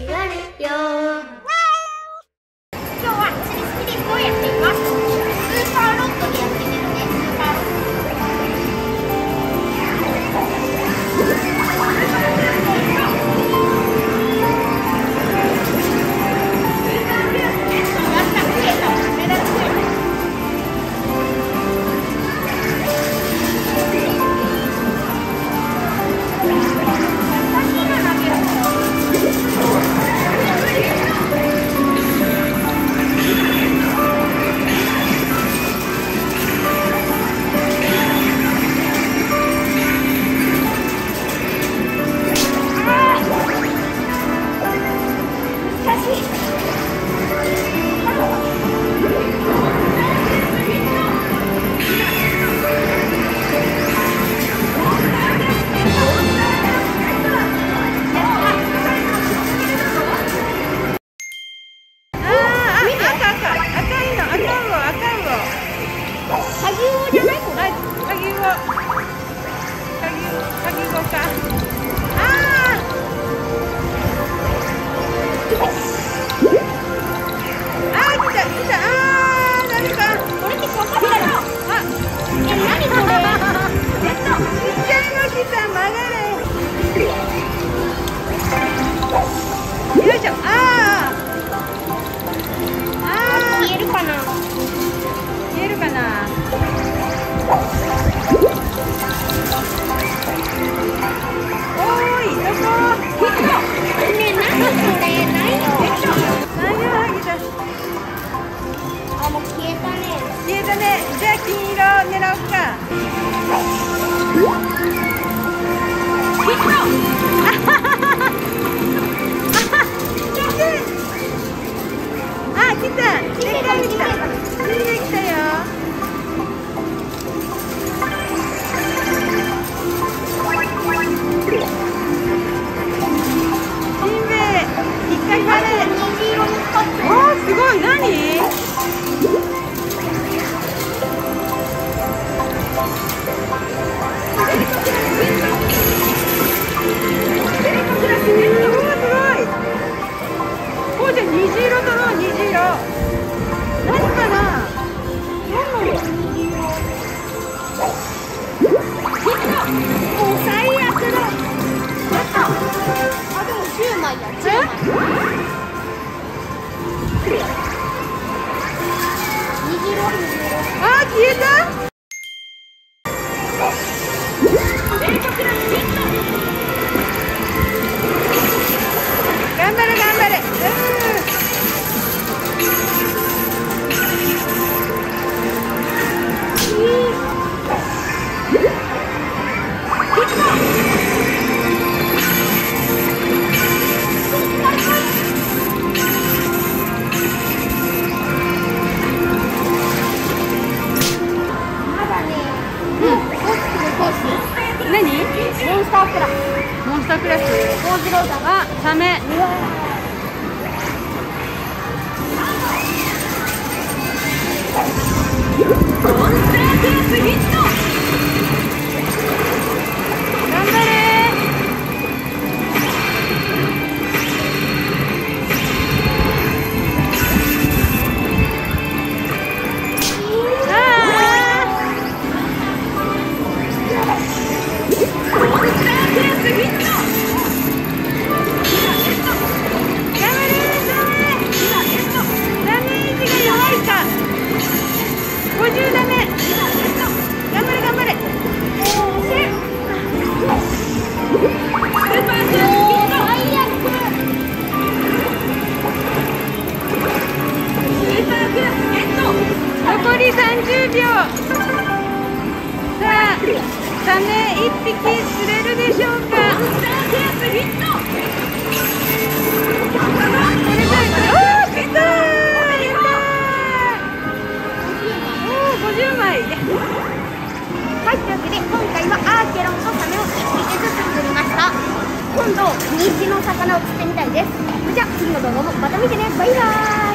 になるよ。今日は釣りスピリットをやっています。スーパーロッドでやってみるね。スーパーロッド。 じゃあ金色狙おうか。あ、来た。でっかい来た。金目来たよ。金目引っかかる。おー、すごい。何？虹色だろ、虹色。何かな。何の虹色。もう最悪だ。 あ、でも10枚や。10枚。虹色。 あ、消えた。頑張れ、頑張れ。何？モンスタークラス。モンスタークラス。あ、サメ。頑張れ。残り30秒。さあ、サメ1匹釣れるでしょうか。これだよ、これ。おー、来たー。おー、50枚。 はい、というわけで今回はアーケロンとサメを1匹ずつ釣りました。今度虹の魚を釣ってみたいです。じゃあ次の動画もまた見てね。バイバーイ。